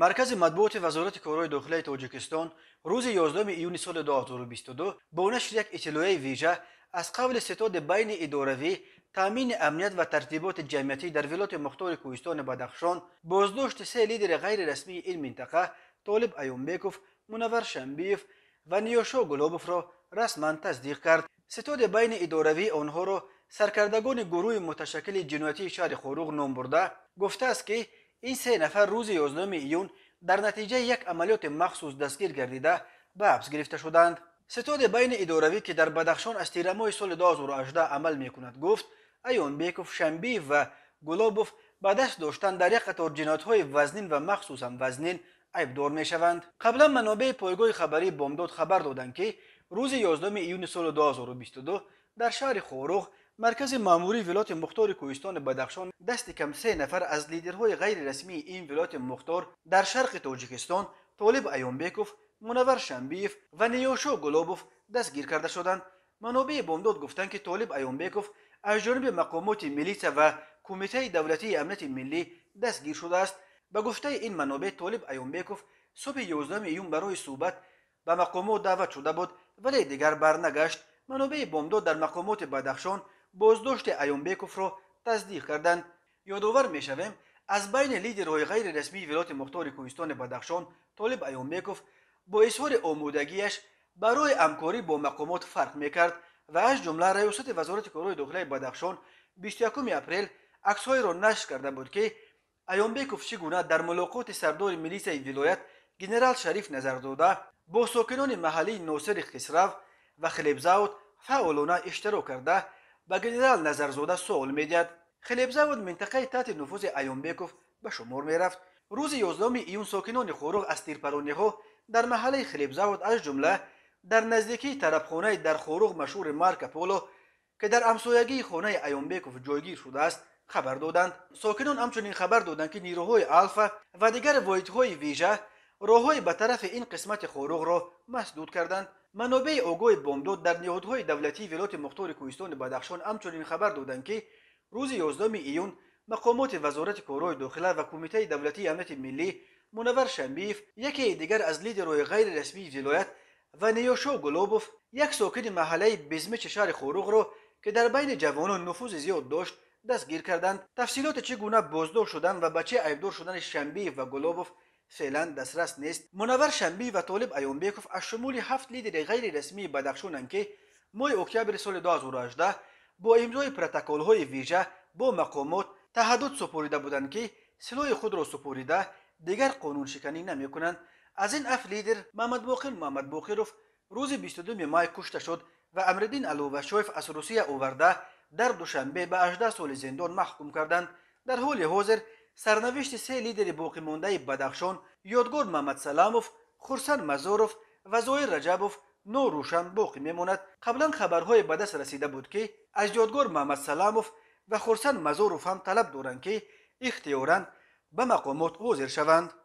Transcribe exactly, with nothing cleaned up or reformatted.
مرکز مطبوعات وزارت کارهای داخلی تاجیکستان روز یازدهم ایون سال دو هزار و بیست و دو با نشر یک اطلاعیه ویژه از قبل ستاد بین اداروی تامین امنیت و ترتیبات جمعیتی در ولایت مختار کوهستان بدخشان بازداشت سه لیدر غیر رسمی این منطقه طالب ایومبکوف، منور شنبیف و نیوشا گلابوف را رسما تصدیق کرد. ستاد بین اداروی آنها را سرکردگان گروه متشکل جنایتی شهر خاروق نام برده گفته است که این سه نفر روز یازدهم ایون در نتیجه یک عملیات مخصوص دستگیر گردیده به حبس گرفته شدند. ستاد بین اداروی که در بدخشان از تیر ماه سال دو هزار و هجده عمل میکند گفت ایومبکوف، شنبیف و گلابوف به دست داشتن در یک قطار جنایت‌های وزنین و مخصوصا وزنین عیبدار میشوند. قبلا منابع پایگاه خبری بامداد خبر دادند که روز یازدهم ایون سال دو هزار و بیست و دو در شهر خاروق مرکز ماموری ولایت مختار کوهستان بدخشان دست کم سه نفر از لیدرهای غیر رسمی این ولایت مختار در شرق تاجیکستان طالب ایومبکوف، منور شنبیف و نیوشا گلابوف دستگیر کرده شدند. منابع بامداد گفتند که طالب ایومبکوف از جانب مقامات میلیسا و کمیته دولتی امنیت ملی دستگیر شده است. به گفته این منابع طالب ایومبکوف صبح یازدهم ایون برای صحبت به مقامات دعوت شده بود ولی دیگر برنگشت. منابع بامداد در مقامات بدخشان بازداشت ایومبکوف را تصدیق کردند. یادآور میشویم از بین لیدرهای غیر رسمی ولایت مختار کوهستان بدخشان طالب ایومبکوف با اظهار آمادگیش برای همکاری با مقامات فرق میکرد و از جمله ریاست وزارت کارهای داخلی بدخشان بیست و یکم اپریل عکسهای را نشر کرده بود که ایومبکوف چگونه در ملاقات سردار میلیسای ولایت گنرال شریف نظرزاده با ساکنان محلی ناصر خسرو و خلیبزاد فعالانه اشتراک کرده به گنرال نظرزاده سوال میداد. خلیبزاد منطقه تحت نفوذ ایومبکوف به شمار میرفت. روز یازدهم ایون ساکنان خاروق از تیرپرانی‌ها در محله خلیبزاد از جمله در نزدیکی طربخانه در خاروق مشهور مارک پولو که در همسایگی خانه ایومبکوف جایگیر شده است خبر دادند. ساکنان همچنین خبر دادند که نیروهای الفا و دیگر واحدهای ویژه راههای به طرف این قسمت خاروق را مسدود کردند. منابع آگاه بامداد در نهادهای دولتی ولایت مختار کوهستان بدخشان همچنین خبر دادند که روز یازدهم ایون مقامات وزارت کارهای داخلی و کمیته دولتی امنیت ملی منور شنبیف، یکی دیگر از لیدرهای غیر رسمی ولایت و نیوشا گلابوف، یک ساکن محله بزمچ شهر خاروق را که در بین جوانان نفوذ زیاد داشت دستگیر کردند. تفصیلات چگونه بازداشت شدن و به چه عیبدار شدن شنبیف و گلابوف فعلا دسترس نیست. منور شنبیف و طالب ایومبکوف از شمول هفت لیدر غیر رسمی بدخشانند که ماه اکتبر سال دو هزار و هجده با امضای پروتکل‌های ویژه با مقامات تعهدات سپریده بودند که سلاح خود را سپریده دیگر قانون شکنی نمی کنند. از این هفت لیدر محمد باقر محمد باقروف روز بیست و دوم ماه کشته شد و امرالدین علوشایف از روسیه آورده در دوشنبه به هجده سال زندان محکوم کردند. در حال حاضر سرنوشت سه لیدر باقی مانده بدخشان یادگار محمد سلاموف، خورسن مزاروف و زایر رجبوف نوروشن باقی میماند. قبلا خبرهای به دست رسیده بود که از یادگار محمد سلاموف و خورسن مزاروف هم طلب دارند که اختیاراً به مقامات حاضر شوند.